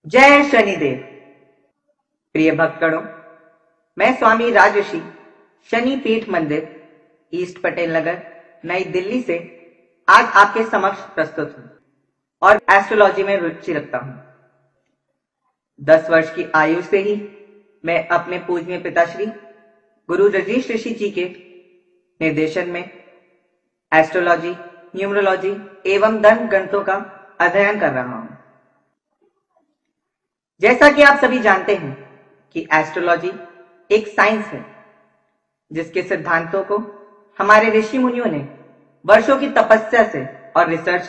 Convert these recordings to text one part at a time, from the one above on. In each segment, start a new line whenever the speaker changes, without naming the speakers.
जय शनिदेव। प्रिय भक्तगणों, मैं स्वामी राजर्षि शनि पीठ मंदिर, ईस्ट पटेल नगर, नई दिल्ली से आज आपके समक्ष प्रस्तुत हूं और एस्ट्रोलॉजी में रुचि रखता हूं। 10 वर्ष की आयु से ही मैं अपने पूजनीय पिताश्री गुरु रजनीश ऋषि जी के निर्देशन में एस्ट्रोलॉजी, न्यूमरोलॉजी एवं धन गणितों का अध्ययन कर रहा हूं। जैसा कि आप सभी जानते हैं कि एस्ट्रोलॉजी एक साइंस है जिसके सिद्धांतों को हमारे ऋषि मुनियों ने वर्षों की तपस्या से और रिसर्च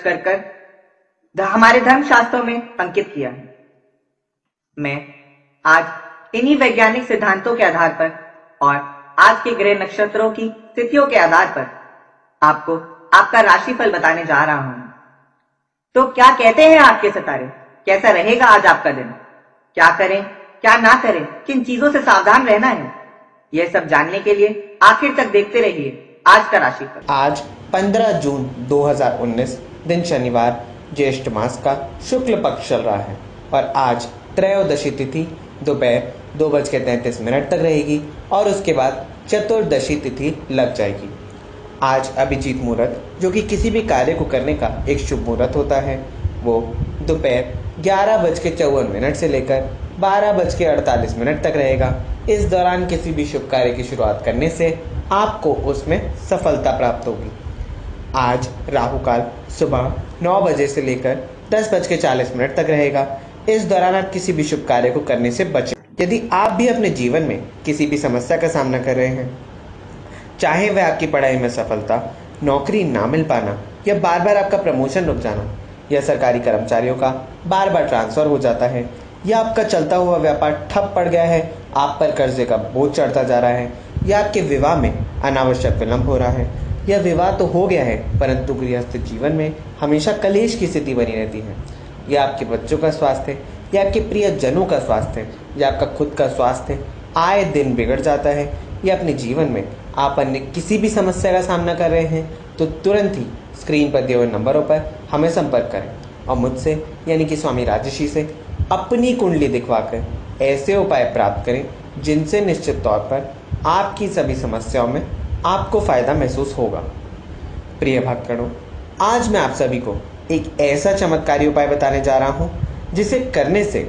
कर हमारे धर्मशास्त्रों में अंकित किया है। मैं आज इन्हीं वैज्ञानिक सिद्धांतों के आधार पर और आज के ग्रह नक्षत्रों की स्थितियों के आधार पर आपको आपका राशिफल बताने जा रहा हूं। तो क्या कहते हैं आपके सितारे, कैसा रहेगा आज आपका दिन, क्या करें क्या ना करें, किन चीजों से सावधान रहना है, यह सब जानने के लिए आखिर तक देखते रहिए आज का राशिफल।
आज 15 जून 2019 दिन शनिवार, ज्येष्ठ मास का शुक्ल पक्ष चल रहा है और आज त्रयोदशी तिथि दोपहर 2:33 तक रहेगी और उसके बाद चतुर्दशी तिथि लग जाएगी। आज अभिजीत मुहूर्त, जो कि किसी भी कार्य को करने का एक शुभ मुहूर्त होता है, वो दोपहर 11:54 से लेकर 12:48 तक रहेगा। इस दौरान किसी भी शुभ कार्य की शुरुआत करने से आपको उसमें सफलता प्राप्त होगी। आज राहु काल सुबह 9 बजे से लेकर 10:40 तक रहेगा। इस दौरान आप किसी भी शुभ कार्य को करने से बचें। यदि आप भी अपने जीवन में किसी भी समस्या का सामना कर रहे हैं, चाहे वह आपकी पढ़ाई में सफलता, नौकरी ना मिल पाना या बार बार आपका प्रमोशन रुक जाना, या सरकारी कर्मचारियों का बार बार ट्रांसफर हो जाता है, या आपका चलता हुआ व्यापार ठप पड़ गया है, आप पर कर्जे का बोझ चढ़ता जा रहा है, या आपके विवाह में अनावश्यक विलंब हो रहा है, या विवाह तो हो गया है परंतु गृहस्थ जीवन में हमेशा कलेश की स्थिति बनी रहती है, या आपके बच्चों का स्वास्थ्य, या आपके प्रियजनों का स्वास्थ्य, या आपका खुद का स्वास्थ्य आए दिन बिगड़ जाता है, या अपने जीवन में आप अन्य किसी भी समस्या का सामना कर रहे हैं, तो तुरंत ही स्क्रीन पर दिए हुए नंबरों पर हमें संपर्क करें और मुझसे यानी कि स्वामी राजर्षि से अपनी कुंडली दिखवाकर ऐसे उपाय प्राप्त करें जिनसे निश्चित तौर पर आपकी सभी समस्याओं में आपको फायदा महसूस होगा। प्रिय भक्तगणों, आज मैं आप सभी को एक ऐसा चमत्कारी उपाय बताने जा रहा हूं जिसे करने से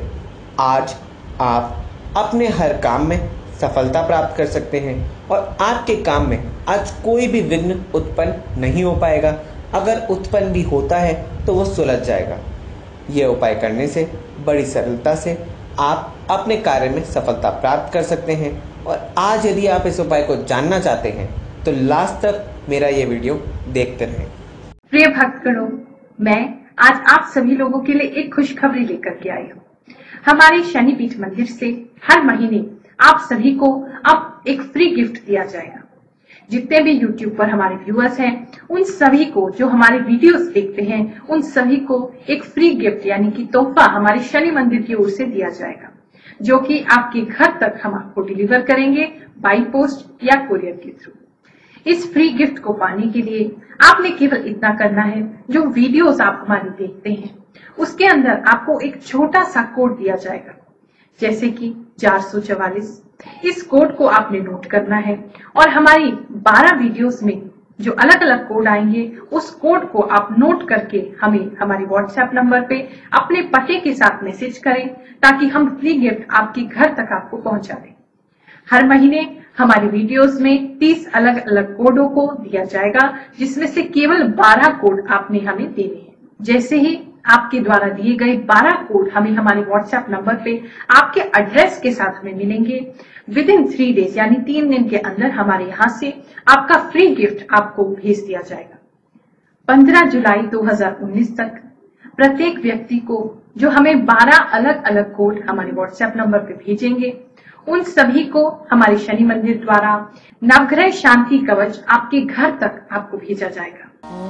आज आप अपने हर काम में सफलता प्राप्त कर सकते हैं और आपके काम में आज कोई भी विघ्न उत्पन्न नहीं हो पाएगा। अगर उत्पन्न भी होता है तो वो सुलझ जाएगा। यह उपाय करने से बड़ी सरलता से आप अपने कार्य में सफलता प्राप्त कर सकते हैं। और आज यदि आप इस उपाय को जानना चाहते हैं तो लास्ट तक मेरा ये वीडियो देखते रहें।
प्रिय भक्तगणों, मैं आज आप सभी लोगों के लिए एक खुशखबरी लेकर के आई हूँ। हमारे शनि पीठ मंदिर से हर महीने आप सभी को अब एक फ्री गिफ्ट दिया जाएगा। जितने भी YouTube पर हमारे व्यूअर्स हैं, उन सभी को, जो हमारे वीडियोस देखते हैं, उन सभी को एक फ्री गिफ्ट यानी कि तोहफा हमारे शनि मंदिर की ओर से दिया जाएगा, जो कि आपके घर तक हम आपको डिलीवर करेंगे बाई पोस्ट या कुरियर के थ्रू। इस फ्री गिफ्ट को पाने के लिए आपने केवल इतना करना है, जो वीडियोस आप हमारे देखते हैं उसके अंदर आपको एक छोटा सा कोड दिया जाएगा, जैसे कि 444। इस कोड को आपने नोट करना है और हमारी 12 वीडियोस में जो अलग अलग कोड आएंगे, उस कोड को आप नोट करके हमें हमारे व्हाट्सएप नंबर पे अपने पते के साथ मैसेज करें, ताकि हम फ्री गिफ्ट आपके घर तक आपको पहुंचा दें। हर महीने हमारी वीडियोस में 30 अलग अलग कोडों को दिया जाएगा, जिसमें से केवल 12 कोड आपने हमें देने हैं। जैसे ही आपके द्वारा दिए गए 12 कोड हमें हमारे व्हाट्सएप नंबर पे आपके एड्रेस के साथ हमें मिलेंगे, विदिन 3 डेज यानी 3 दिन के अंदर हमारे यहाँ से आपका फ्री गिफ्ट आपको भेज दिया जाएगा। 15 जुलाई 2019 तक प्रत्येक व्यक्ति को जो हमें 12 अलग अलग कोड हमारे व्हाट्सएप नंबर पे भेजेंगे, उन सभी को हमारे शनि मंदिर द्वारा नवग्रह शांति कवच आपके घर तक आपको भेजा जाएगा।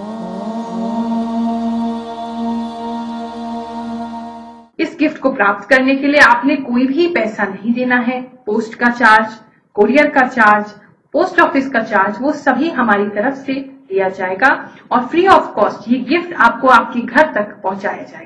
इस गिफ्ट को प्राप्त करने के लिए आपने कोई भी पैसा नहीं देना है। पोस्ट का चार्ज, कोरियर का चार्ज, पोस्ट ऑफिस का चार्ज, वो सभी हमारी तरफ से दिया जाएगा और फ्री ऑफ कॉस्ट ये गिफ्ट आपको आपके घर तक पहुंचाया जाएगा।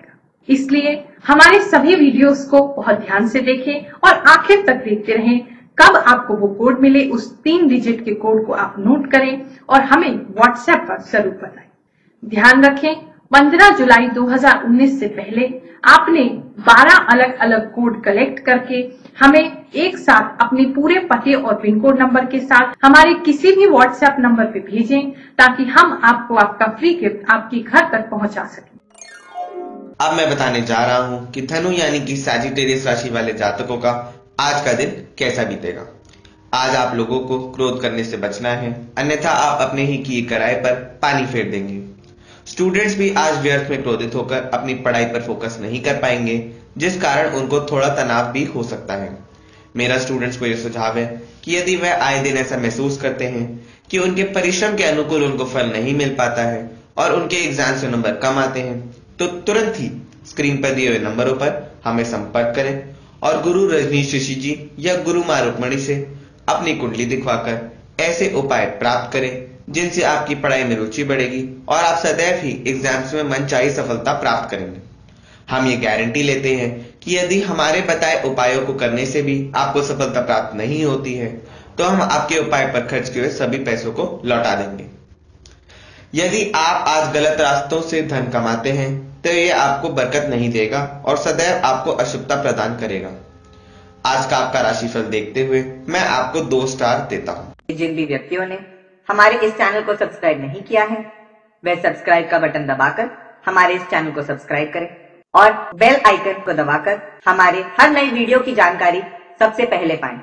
इसलिए हमारे सभी वीडियोस को बहुत ध्यान से देखें और आखिर तक देखते रहें। कब आपको वो कोड मिले, उस 3 डिजिट के कोड को आप नोट करें और हमें व्हाट्सएप पर जरूर बताएं। ध्यान रखें, 15 जुलाई 2019 से पहले आपने 12 अलग अलग कोड कलेक्ट करके हमें एक साथ अपने पूरे पते और पिन कोड नंबर के साथ हमारे किसी भी व्हाट्सएप नंबर पे भेजें, ताकि हम आपको आपका फ्री गिफ्ट आपके घर तक पहुंचा सकें।
अब मैं बताने जा रहा हूं कि धनु यानी कि सैजिटेरियस राशि वाले जातकों का आज का दिन कैसा बीतेगा। आज आप लोगों को क्रोध करने से बचना है, अन्यथा आप अपने ही किए कराए पर पानी फेर देंगे। स्टूडेंट्स भी आज व्यर्थ में क्रोधित होकर अपनी पढ़ाई पर फोकस नहीं कर पाएंगे, जिस कारण उनको थोड़ा तनाव भी हो सकता है। मेरा स्टूडेंट्स को यह सुझाव है कि यदि वह आए दिन ऐसा महसूस करते हैं कि उनके परिश्रम के अनुकूल उनको फल नहीं मिल पाता है और उनके एग्जाम से नंबर कम आते हैं, तो तुरंत ही स्क्रीन पर दिए हुए नंबरों पर हमें संपर्क करें और गुरु रजनीश ऋषि जी या गुरु मां रुक्मणी से अपनी कुंडली दिखवाकर ऐसे उपाय प्राप्त करें जिनसे आपकी पढ़ाई में रुचि बढ़ेगी और आप सदैव ही एग्जाम्स में मनचाही सफलता प्राप्त करेंगे। हम ये गारंटी लेते हैं कि यदि हमारे बताए उपायों को करने से भी आपको सफलता प्राप्त नहीं होती है, तो हम आपके उपाय पर खर्च किए हुए सभी पैसों को लौटा देंगे। यदि आप आज गलत रास्तों से धन कमाते हैं तो ये आपको बरकत नहीं देगा और सदैव आपको अशुभता प्रदान करेगा। आज का आपका राशिफल देखते हुए मैं आपको 2 स्टार देता हूं।
जिन भी व्यक्तियों ने हमारे इस चैनल को सब्सक्राइब नहीं किया है, वह सब्सक्राइब का बटन दबाकर हमारे इस चैनल को सब्सक्राइब करें और बेल आइकन को दबाकर हमारे हर नई वीडियो की जानकारी सबसे पहले पाएं।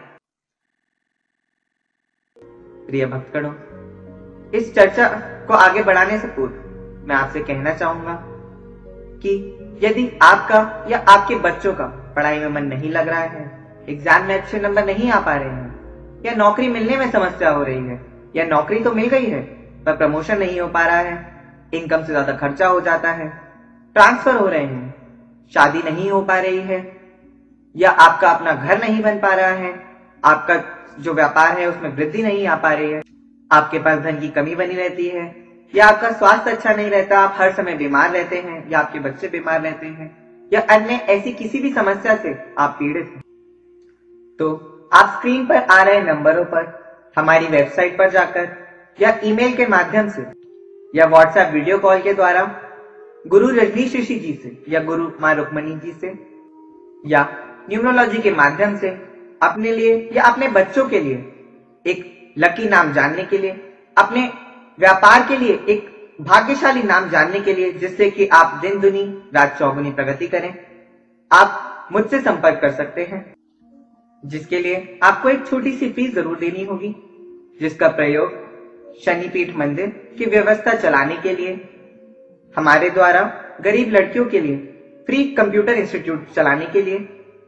प्रिय भक्तगणों, इस चर्चा को आगे बढ़ाने से पूर्व मैं आपसे कहना चाहूंगा कि यदि आपका या आपके बच्चों का पढ़ाई में मन नहीं लग रहा है, एग्जाम में अच्छे नंबर नहीं आ पा रहे हैं, या नौकरी मिलने में समस्या हो रही है, या नौकरी तो मिल गई है पर प्रमोशन नहीं हो पा रहा है, इनकम से ज्यादा खर्चा हो जाता है, ट्रांसफर हो रहे हैं, शादी नहीं हो पा रही है, या आपका अपना घर नहीं बन पा रहा है, आपका जो व्यापार है उसमें वृद्धि नहीं आ पा रही है, आपके पास धन की कमी बनी रहती है, या आपका स्वास्थ्य अच्छा नहीं रहता, आप हर समय बीमार रहते हैं, या आपके बच्चे बीमार रहते हैं, या अन्य ऐसी किसी भी समस्या से आप पीड़ित हैं, तो आप स्क्रीन पर आ रहे नंबरों पर हमारी वेबसाइट पर जाकर या ईमेल के माध्यम से या व्हाट्सएप वीडियो कॉल के द्वारा गुरु रजनीश ऋषि जी से या गुरु मां रुक्मणी जी से या न्यूमरोलॉजी के माध्यम से अपने लिए या अपने बच्चों के लिए एक लकी नाम जानने के लिए, अपने व्यापार के लिए एक भाग्यशाली नाम जानने के लिए, जिससे कि आप दिन दुनी रात चौगुनी प्रगति करें, आप मुझसे संपर्क कर सकते हैं, जिसके लिए आपको एक छोटी सी फीस जरूर देनी होगी, जिसका प्रयोग शनिपीठ मंदिर की व्यवस्था चलाने के लिए, हमारे द्वारा गरीब लड़कियों के लिए फ्री कंप्यूटर इंस्टीट्यूट चलाने के लिए,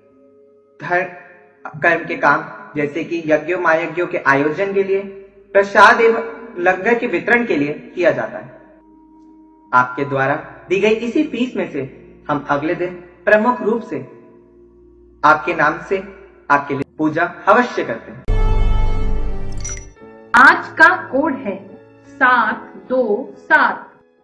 धर्म कर्म के काम जैसे कि यज्ञों महायज्ञों के आयोजन के लिए, प्रसाद एवं लंगर के वितरण के लिए किया जाता है। आपके द्वारा दी गई इसी फीस में से हम अगले दिन प्रमुख रूप से आपके नाम से आपके लिए पूजा अवश्य करते हैं।
आज का कोड है 727।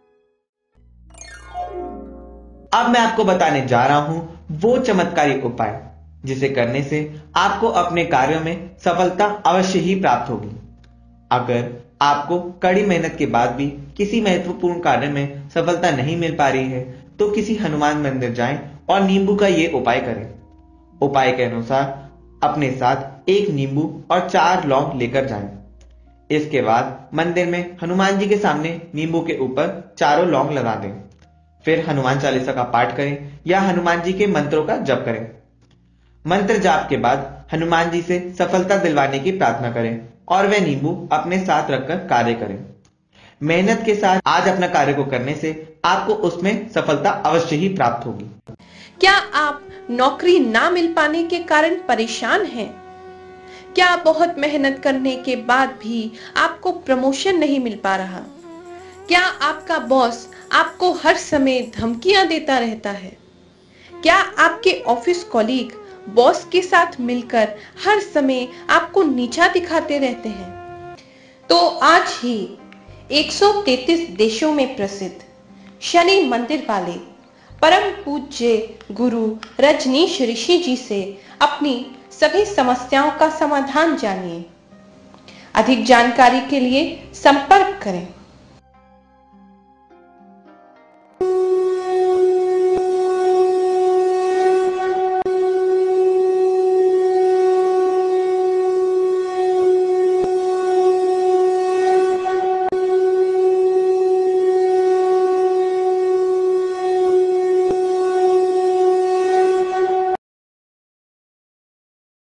अब मैं आपको बताने जा रहा हूं वो चमत्कारी उपाय जिसे करने से आपको अपने कार्यों में सफलता अवश्य ही प्राप्त होगी। अगर आपको कड़ी मेहनत के बाद भी किसी महत्वपूर्ण कार्य में सफलता नहीं मिल पा रही है, तो किसी हनुमान मंदिर जाएं और नींबू का ये उपाय करें। उपाय के अनुसार अपने साथ 1 नींबू और 4 लौंग लेकर जाएं। इसके बाद मंदिर में हनुमान जी के सामने नींबू के ऊपर 4 लौंग लगा दें। फिर हनुमान चालीसा का पाठ करें या हनुमान जी के मंत्रों का जप करें। मंत्र जाप के बाद हनुमान जी से सफलता दिलवाने की प्रार्थना करें और वह नींबू अपने साथ रखकर कार्य करें। मेहनत के साथ आज अपना कार्य को करने से आपको उसमें सफलता अवश्य ही प्राप्त होगी।
क्या आप नौकरी ना मिल पाने के कारण परेशान हैं? क्या बहुत मेहनत करने के बाद भी आपको प्रमोशन नहीं मिल पा रहा? क्या आपका बॉस आपको हर समय धमकियां देता रहता है? क्या आपके ऑफिस कॉलीग बॉस के साथ मिलकर हर समय आपको नीचा दिखाते रहते हैं? तो आज ही 133 देशों में प्रसिद्ध शनि मंदिर वाले परम पूज्य गुरु रजनीश ऋषि जी से अपनी सभी समस्याओं का समाधान जानिए। अधिक जानकारी के लिए संपर्क करें।